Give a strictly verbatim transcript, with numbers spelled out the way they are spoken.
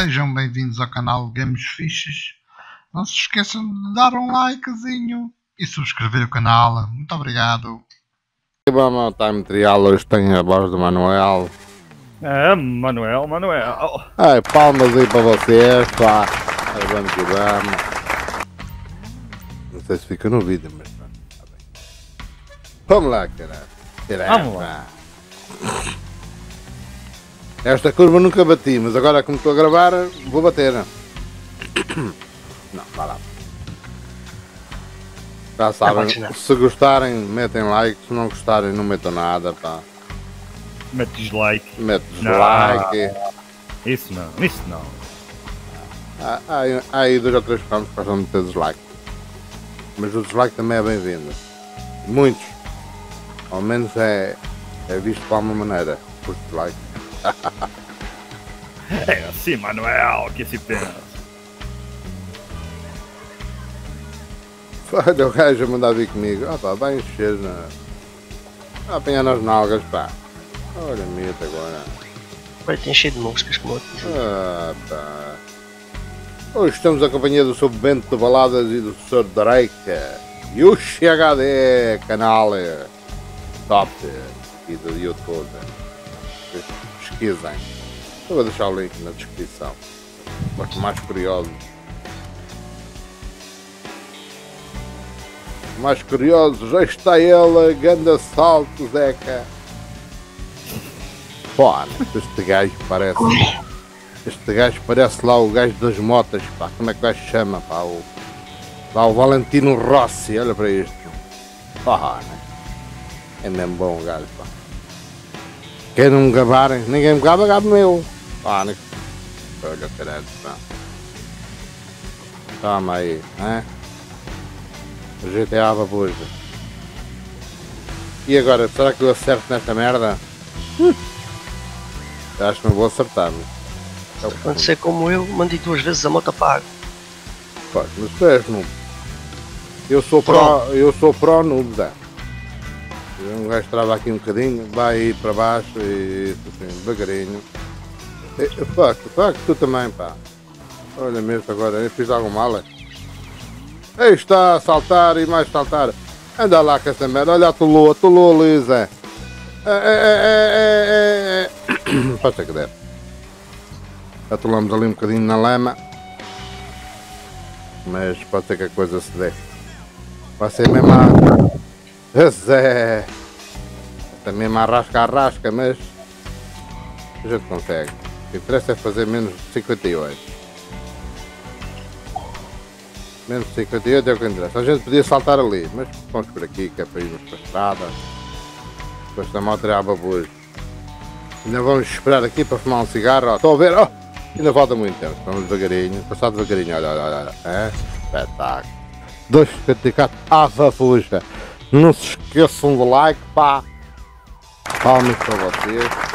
Sejam bem-vindos ao canal Games Fiches. Não se esqueçam de dar um likezinho e subscrever o canal. Muito obrigado. Vamos ao Time Trial, hoje tenho a voz do Manuel. É, Manuel, Manuel. Ai, palmas aí para vocês, pá. Ai, vamos que vamos. Não sei se fica no vídeo, mas pá, tá bem. Vamos lá, caralho. Caralho, Vamos lá. Esta curva nunca bati, mas agora como estou a gravar, vou bater. Não, vá lá. Já sabem, se gostarem, metem like, se não gostarem, não metam nada, pá. Mete dislike. Mete dislike. Isso não, isso não. Há, há, há aí dois ou três campos para não meter dislike. Mas o dislike também é bem-vindo. Muitos. Ao menos é, é visto de alguma maneira. Por dislike. É assim, Manuel, que se pensa. Olha o gajo a mandar vir comigo. Ah pá, vai encher na... a apanhar nas nalgas, pá. Olha a meta agora. Vai ter cheio de moscas, como eu te dizia. Ah pá. Hoje estamos a companhia do senhor Bento de Baladas e do senhor Drake. E o X H D, canal top aqui do YouTube. Pesquisem. Eu vou deixar o link na descrição. Para os mais curiosos. Mais curiosos, já está ele, ganda salto, Zeca. Pô, este gajo parece. Este gajo parece lá o gajo das motas, pá. Como é que o gajo chama, pá? O, lá o Valentino Rossi, olha para isto. Pá, né? É mesmo bom o gajo, pá. Quem não me gabarem, ninguém me gaba, gaba meu. Pá, né? Olha, caralho, pá. Toma aí, né? O G T A Babuja. E agora, será que eu acerto nesta merda? Hum. Acho que não vou acertar, mas... Se acontecer como eu, mandei duas vezes a moto pago. Pois, mas tu és noob. Eu sou pró, eu sou pró noob, dá. Um gajo trava aqui um bocadinho, vai aí para baixo e assim, devagarinho. E, fuck, fuck, tu também, pá. Olha mesmo agora, eu fiz algo mal, é? Aí está a saltar e mais saltar. Anda lá com essa merda. Olha a Tolô, a Tolô ali, Zé. É, é, é, é, é. Pode ser que der. Atolamos ali um bocadinho na lama. Mas pode ser que a coisa se dê. Vai ser mesmo a... Zé. Está mesmo a arrasca, arrasca, mas... a gente consegue. O que interessa é fazer menos de cinquenta e oito. Menos de cinquenta e oito é o que interessa. A gente podia saltar ali, mas vamos por aqui, que é para irmos para a estrada. Depois da moto é a babuja. Ainda vamos esperar aqui para fumar um cigarro. Ó, estou a ver, ó, ainda falta muito tempo. Vamos devagarinho, passar devagarinho, olha, olha, olha. É? Espetáculo. dois cinquenta e quatro, a babuja. Não se esqueçam do like, pá. Palmas para vocês.